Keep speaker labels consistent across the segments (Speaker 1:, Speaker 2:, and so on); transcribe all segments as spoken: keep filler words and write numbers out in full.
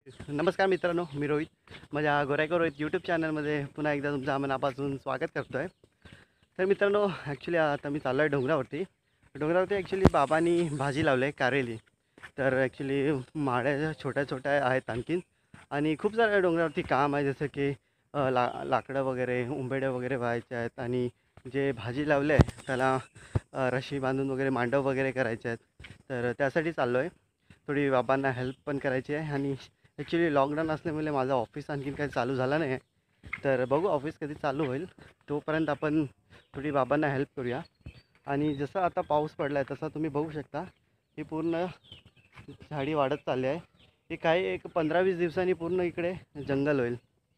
Speaker 1: नमस्कार मित्रांनो, मी रोहित. माझ्या गोरायको रोहित यूट्यूब चॅनलमध्ये पुन्हा एकदा तुमचं मनापासून स्वागत करतो आहे. तर मित्रांनो, ॲक्च्युली आता मी चाललो आहे डोंगरावरती. डोंगरावरती ॲक्च्युली बाबांनी भाजी लावली आहे कारेली. तर ॲक्च्युली माड्या छोट्या छोट्या आहेत आणखीन, आणि खूप साऱ्या डोंगरावरती काम आहे, जसं की अ, ला लाकडं वगैरे उंबेड्या वगैरे व्हायच्या आहेत, आणि जे भाजी लावले आहे त्याला अ, रशी बांधून वगैरे मांडव वगैरे करायचे आहेत. तर त्यासाठी चाललो आहे. थोडी बाबांना हेल्प पण करायची आहे, आणि ॲक्च्युली लॉकडाऊन असल्यामुळे माझं ऑफिस आणखीन काही चालू झालं नाही आहे. तर बघू ऑफिस कधी चालू होईल, तोपर्यंत आपण थोडी बाबांना हेल्प करूया. आणि जसं आता पाऊस पडला आहे तसं तुम्ही बघू शकता, ही पूर्ण झाडी वाढत चालली आहे. हे काही एक पंधरा वीस दिवसांनी पूर्ण इकडे जंगल होईल.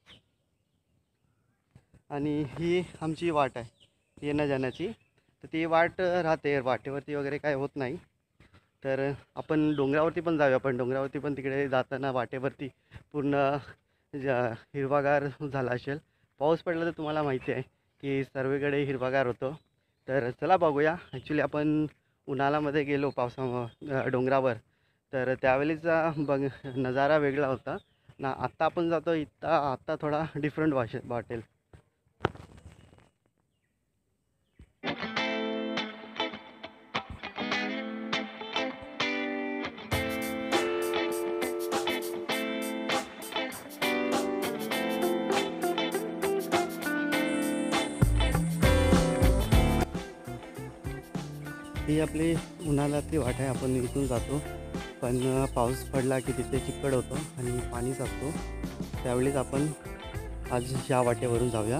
Speaker 1: आणि ही आमची वाट आहे येण्या जाण्याची. तर ती वाट राहते, वाटेवरती वगैरे काय होत नाही. तर आपण डोंगरावरती पण जाऊया. पण डोंगरावरती पण तिकडे जाताना वाटेवरती पूर्ण ज हिरवागार झाला असेल. पाऊस पडला तर तुम्हाला माहिती आहे की सर्वीकडे हिरवागार होतो. तर चला बघूया. ॲक्च्युली आपण उन्हाळ्यामध्ये गेलो पावसामुळं डोंगरावर, तर त्यावेळेचा बघ नजारा वेगळा होता ना. आत्ता आपण जातो इथं, आत्ता थोडा डिफरंट वाशे वाटेल. ही आपली उन्हाळ्यातली वाट आहे. आपण इथून जातो, पण अ, पाऊस पडला की तिथे चिक्कड होतो आणि पाणी साचतो. त्यावेळेस आपण आज या वाटेवरून जाऊया.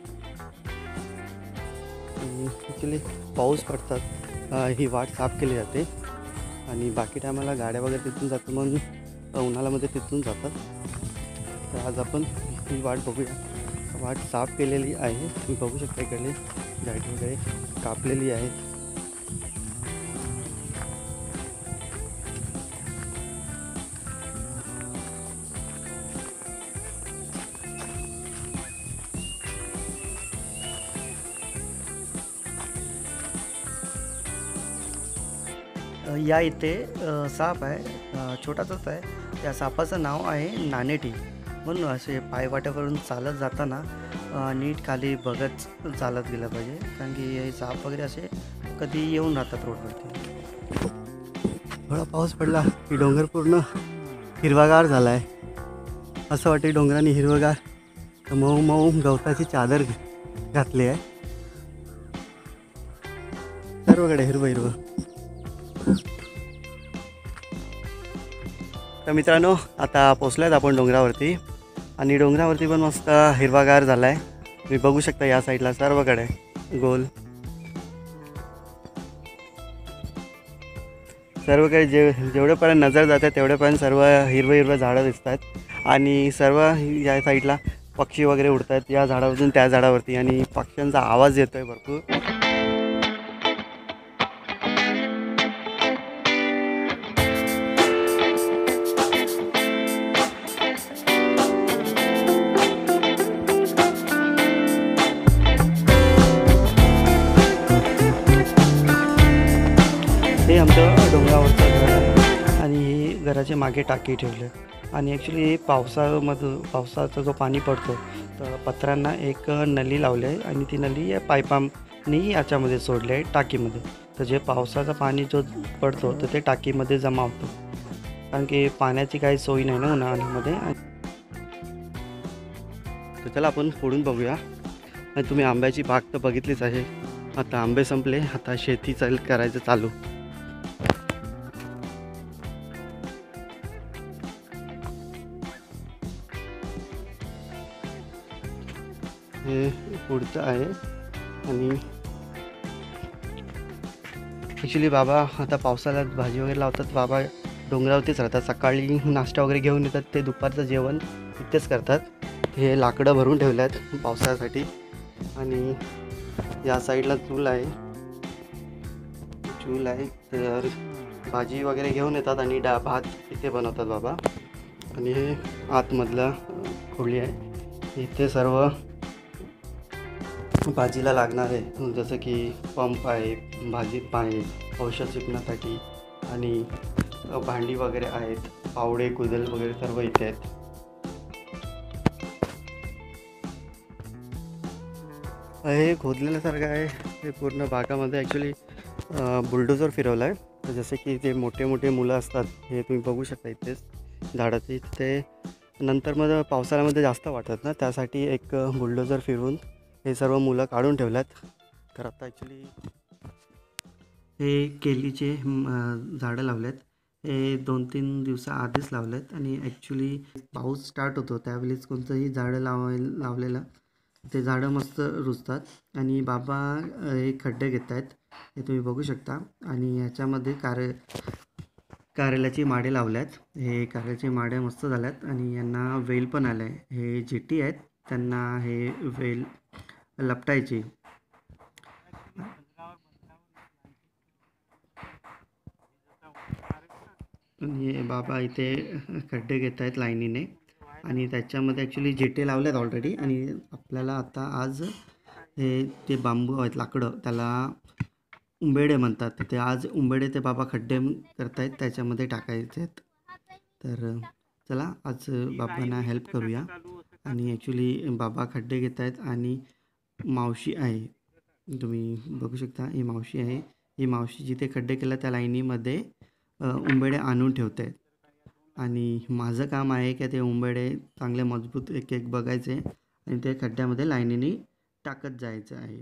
Speaker 1: ॲक्च्युली पाऊस पडतात अ, ही वाट साफ केली जाते, आणि बाकी टायमाला गाड्या वगैरे तिथून जातो, मग अ, उन्हाळ्यामध्ये तिथून जातात. तर आज आपण ही वाट बघूया. वाट साफ केलेली आहे, तुम्ही बघू शकता. इकडे लाईट वगैरे कापलेली आहे.
Speaker 2: अ, या इथे अ, साप आहे, अ, छोटासाच आहे. त्या सापाचं नाव आहे नानेटी. म्हणून असे पायवाट्यावरून चालत जाताना अ, नीट खाली बघत चालत गेलं पाहिजे, कारण की हे साप वगैरे असे कधी येऊन राहतात रोडवरती.
Speaker 1: थोडा पाऊस पडला की डोंगर पूर्ण हिरवागार झाला आहे. असं वाटते डोंगराने हिरवगार मऊ मऊ गवताची चादर घातली आहे. सर्वकडे हिरवं हिरवं. तर मित्रांनो, आता पोचलो आहेत आपण डोंगरावरती, आणि डोंगरावरती पण मस्त हिरवागार झाला आहे. तुम्ही बघू शकता या साईडला सर्वकडे गोल. सर्वकडे जे जेवढेपर्यंत नजर जाते तेवढेपर्यंत सर्व हिरवं हिरवं झाडं दिसत आहेत, आणि सर्व या साईडला पक्षी वगैरे उडत आहेत या झाडावरून त्या झाडावरती, आणि पक्ष्यांचा आवाज येतो आहे भरपूर. हे आमचं डोंगरावरचं घर आहे, आणि हे घराच्या मागे टाकी ठेवले. आणि ॲक्च्युली पावसामधून पावसाचा जो पाणी पडतो, तर पत्र्यांना एक नली लावली आहे, आणि ती नली या पाईपांनी याच्यामध्ये सोडली आहे टाकीमध्ये. तर जे पावसाचं पाणी जो पडतो तर ते टाकीमध्ये जमा होतो, कारण की पाण्याची काही सोय नाही ना उन्हाळ्यामध्ये. तर चला आपण पुढून बघूया. आणि तुम्ही आंब्याची बाग तर बघितलीच आहे. आता आंबे संपले, आता शेती चाल करायचं चालू. हे पुढचं आहे. आणि ॲक्च्युली बाबा आता पावसाळ्यात भाजी वगैरे लावतात. बाबा डोंगरावरतीच राहतात. सकाळी नाश्ता वगैरे घेऊन येतात, ते दुपारचं जेवण इथेच करतात. हे लाकडं भरून ठेवले आहेत पावसाळ्यासाठी. आणि या साईडला चूल आहे चूल आहे तर भाजी वगैरे घेऊन येतात, आणि डा भात इथे बनवतात बाबा. आणि हे आतमधला खोली आहे. इथे सर्व भाजीला लागणार आहे, जसं की पंप आहे, भाजी पाणी, औषध शिकण्यासाठी, आणि भांडी वगैरे आहेत. पावडे कुदल वगैरे सर्व इथे आहेत. हे खोदलेल्यासारखं आहे. हे पूर्ण भागामध्ये ॲक्च्युली बुलडोझर फिरवला आहे. तर जसे की जे मोठे मोठे मुलं असतात हे तुम्ही बघू शकता इथेच झाडाची, ते नंतर मग पावसाळ्यामध्ये जास्त वाटतात ना, त्यासाठी एक बुलडोझर फिरवून हे सर्व मुलं काढून ठेवल्यात. तर आता ॲक्च्युली हे केलीचे म, झाडं लावलेत. हे दोन तीन दिवसाआधीच लावलेत आणि ॲक्च्युली पाऊस स्टार्ट होतो त्यावेळेस कोणतंही झाडं लावाय लावलेलं ते झाडं मस्त रुजतात. आणि बाबा अ, हे खड्डे घेत आहेत, हे तुम्ही बघू शकता. आणि ह्याच्यामध्ये कार कारल्याची माडे लावल्यात. हे कारल्याचे माडे मस्त झाल्यात आणि यांना वेल पण आलं आहे. हे जिटी आहेत, त्यांना हे वेल लपटायची. आणि हे बाबा इथे खड्डे घेत आहेत लाईनीने आणि त्याच्यामध्ये ॲक्च्युली जिटे लावल्यात ऑलरेडी. आणि आपल्याला आता आज हे ते बांबू आहेत लाकडं, त्याला उंबेडे म्हणतात. ते आज उंबेडे ते बाबा खड्डे करतायत, त्याच्यामध्ये टाकायचे आहेत. तर चला आज बाबांना हेल्प करूया. आणि ॲक्च्युली बाबा खड्डे घेत आहेत आणि मावशी आहे, तुम्ही बघू शकता. ही मावशी आहे. ही मावशी जिथे खड्डे केलं त्या लाईनीमध्ये उंबेडे आणून ठेवत आहेत. आणि माझं काम आहे की ते उंबेडे चांगले मजबूत एक एक बघायचे आणि ते खड्ड्यामध्ये लाईनीने टाकत जायचं आहे.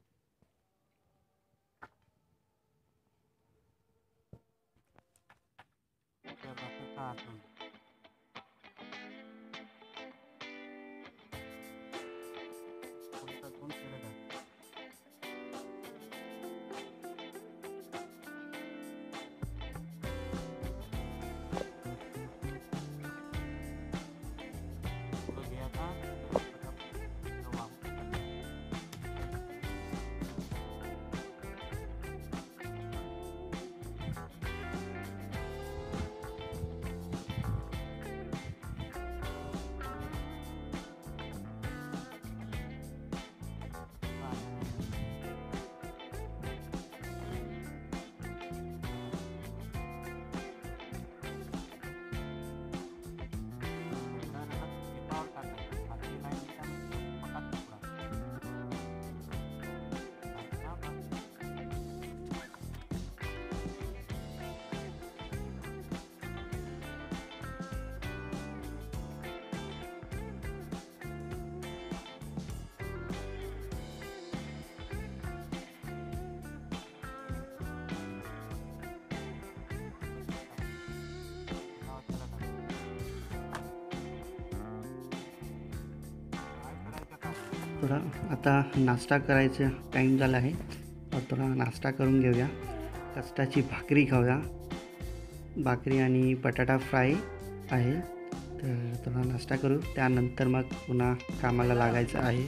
Speaker 1: थोडा आता नाश्ता करायचा टाईम झाला आहे, तर थोडा नाश्ता करून घेऊया. कष्टाची भाकरी खाऊया. भाकरी आणि बटाटा फ्राय आहे. तर थोडा नाश्ता करू, त्यानंतर मग पुन्हा कामाला लागायचं आहे.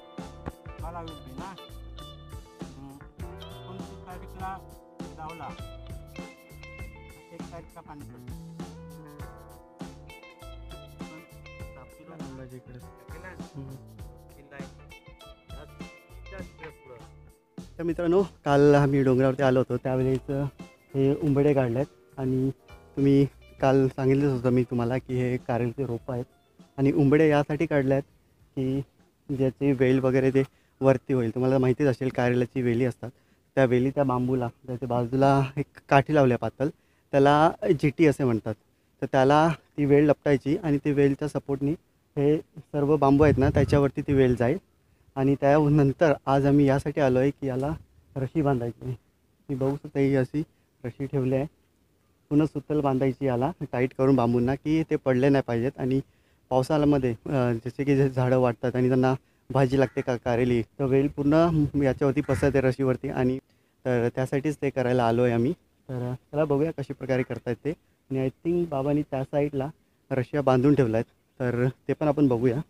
Speaker 1: तर मित्रांनो, काल आम्ही डोंगरावरती आलो होतो त्यावेळेस हे उंबडे काढले आहेत. आणि तुम्ही काल सांगितलंच होतं मी तुम्हाला की हे कारल्याचे रोपं आहेत. आणि उंबडे यासाठी काढले आहेत की ज्याची वेल वगैरे ते वरती होईल. तुम्हाला माहितीच असेल कारल्याची वेली असतात, त्या वेली त्या बांबूला त्याच्या बाजूला एक काठी लावल्या पातळ, त्याला जिटी असे म्हणतात. तर त्याला ती वेल लपटायची आणि ती वेलच्या सपोर्टनी हे सर्व बांबू आहेत ना त्याच्यावरती ती वेल जाईल. आणि त्यानंतर आज आम्ही यासाठी आलो आहे की याला रशी बांधायची. मी बघू शकता ही अशी रशी ठेवली आहे. पुन्हा सुतल बांधायची याला टाईट करून बांबूंना की ते पडले नाही पाहिजेत. आणि पावसाळ्यामध्ये जसे की जे झाडं वाटतात आणि त्यांना भाजी लागते का कारेली, तर वेल पूर्ण याच्यावरती पसरते रशीवरती. आणि तर त्यासाठीच ते करायला आलो आहे आम्ही. तर त्याला बघूया कशा प्रकारे करतायत ते. आणि आय थिंक बाबांनी त्या साईडला रशिया बांधून ठेवला आहेत, तर ते पण आपण बघूया.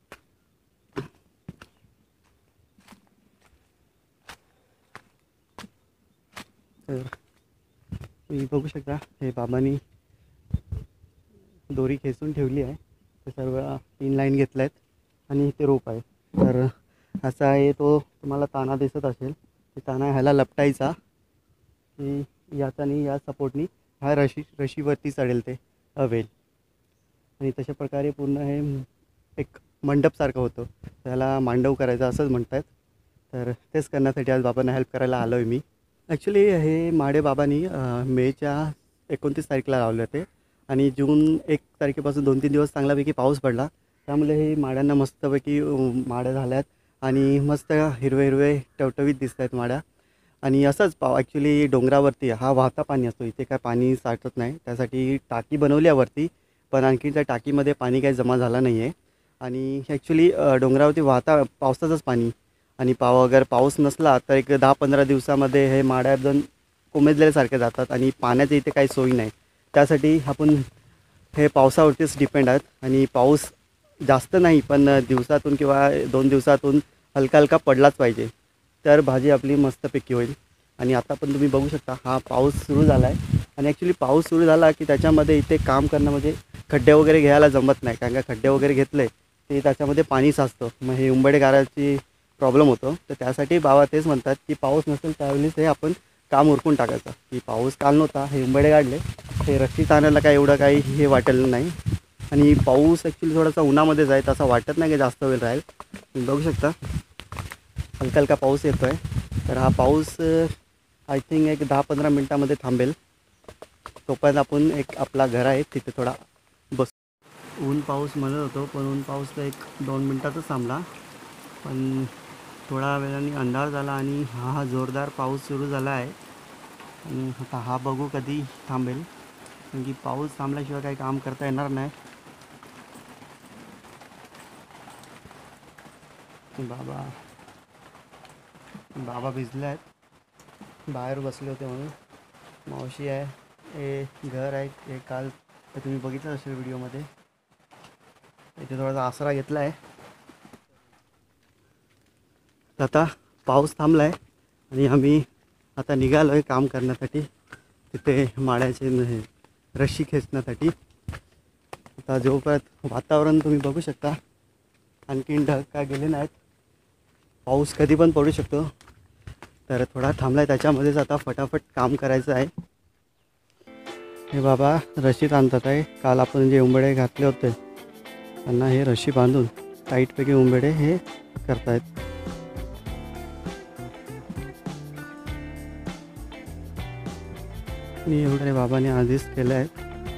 Speaker 1: तर तुम्ही बघू शकता हे बाबांनी दोरी खेचून ठेवली आहे. ते सर्व तीन लाईन घेतल्या आहेत आणि ते रोप आहे. तर असा आहे तो, तुम्हाला ताना दिसत असेल, ते ताना ह्याला लपटायचा की याचा आणि या सपोर्टनी ह्या रशी रशीवरती चढेल ते. वेल. आणि तशा प्रकारे पूर्ण हे एक मंडपसारखं होतं, त्याला मांडव करायचं असंच म्हणतात. तर तेच करण्यासाठी आज बाबांना हेल्प करायला आलो आहे मी. ॲक्च्युली हे माडे बाबांनी मेच्या एकोणतीस तारखेला लावले होते आणि जून एक तारखेपासून दोन तीन दिवस चांगल्यापैकी पाऊस पडला, त्यामुळे हे माड्यांना मस्तपैकी माड्या झाल्यात आणि मस्त हिरवे हिरवे टवटवीत दिसत आहेत माड्या. आणि असंच पाव ॲक्च्युली डोंगरावरती हा वाहता पाणी असतो, इथे काय पाणी साठत नाही, त्यासाठी टाकी बनवली आहे वरती, पण आणखी त्या टाकीमध्ये पाणी काही जमा झालं नाही आहे. आणि ॲक्च्युली डोंगरावरती वाहता पावसाचंच पाणी, आणि पाव अगर पाऊस नसला तर एक दहा पंधरा दिवसामध्ये हे माड्या एकदम कोमेजल्यासारखे जातात आणि पाण्याची इथे काही सोयी नाही. त्यासाठी आपण हे पावसावरतीच डिपेंड आहेत आणि पाऊस जास्त नाही पण दिवसातून किंवा दोन दिवसातून हलका हलका पडलाच पाहिजे, तर भाजी आपली मस्तपैकी होईल. आणि आता पण तुम्ही बघू शकता हा पाऊस सुरू झाला आहे आणि ॲक्च्युली पाऊस सुरू झाला की त्याच्यामध्ये इथे काम करणं म्हणजे खड्डे वगैरे घ्यायला जमत नाही, कारण का खड्डे वगैरे घेतले ते त्याच्यामध्ये पाणी साचतं, मग हे उंबडे गाराची प्रॉब्लेम होतो. तर त्यासाठी बाबा तेच म्हणतात की पाऊस नसेल त्यावेळेस हे आपण काम उरकून टाकायचं, की पाऊस काल नव्हता हे उंबडे काढले, हे रस्सी ताणायला काय एवढं काही हे वाटेल नाही. आणि पाऊस ॲक्च्युली थोडासा उन्हामध्येच आहे, असं वाटत नाही की जास्त वेळ राहील. तुम्ही बघू शकता हलका हलका पाऊस येतो आहे. तर हा पाऊस आय थिंक एक दहा पंधरा मिनटामध्ये थांबेल, तोपर्यंत आपण एक आपला घर आहे तिथे थोडा बस. ऊन पाऊस म्हणत होतो पण ऊन पाऊस तर एक दोन मिनटातच थांबला, पण थोडा वेळाने अंधार झाला आणि हा हा जोरदार पाऊस सुरू झाला आहे. आणि आता हा बघू कधी थांबेल, कारण की पाऊस थांबल्याशिवाय काही काम करता येणार नाही. बाबा बाबा भिजले आहेत, बाहेर बसले होते म्हणून. मावशी आहे, हे घर आहे, हे काल तर तुम्ही बघितलं असेल व्हिडिओमध्ये. इथे थोडासा आसरा घेतला आहे. आता पाऊस थांबला आहे आणि आम्ही आता निघालो आहे काम करण्यासाठी, तिथे माड्याचे रस्सी खेचण्यासाठी. आता जोपर्यंत वातावरण तुम्ही बघू शकता, आणखीन ढग काय गेले नाहीत, पाऊस कधी पण पडू शकतो. तर थोडा थांबला आहे, त्याच्यामध्येच आता फटाफट काम करायचं आहे. हे बाबा रस्सी बांधतात आहे, काल आपण जे उंबडे घातले होते त्यांना हे रस्सी बांधून टाईटपैकी उंबडे हे करतायत. आणि एवढे बाबाने आधीच केलं आहे.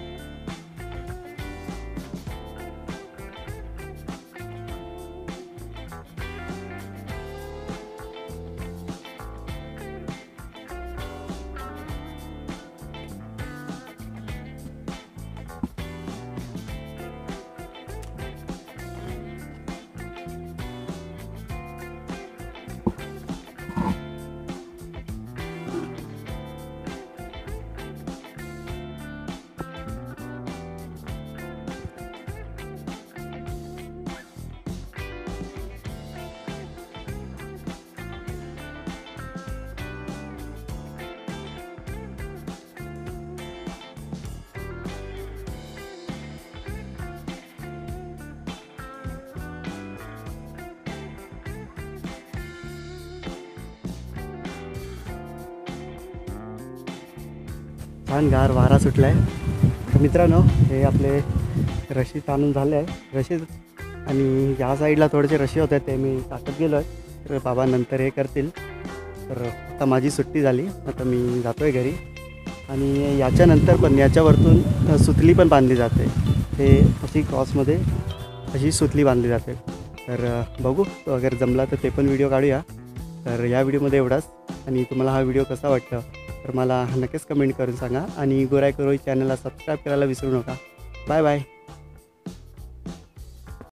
Speaker 1: छान गार वारा सुटला आहे. मित्रांनो हे आपले रशी ताणून झाले आहे रशी, आणि या साईडला थोडेसे रशी होते ते मी टाकत गेलो आहे, तर बाबा नंतर हे करतील. तर आता माझी सुट्टी झाली, आता मी जातो आहे घरी. आणि याच्यानंतर पण याच्यावरतून सुतली पण बांधली जाते, ते अशी क्रॉसमध्ये अशी सुतली बांधली जाते. तर बघू अगर जमला तर ते पण व्हिडिओ काढूया. तर या व्हिडिओमध्ये एवढाच, आणि तुम्हाला हा व्हिडिओ कसा वाटला तर मला नक्कीच कमेंट करून सांगा. आणि गोराय करोई चॅनलला सबस्क्राईब करायला विसरू नका. Bye bye.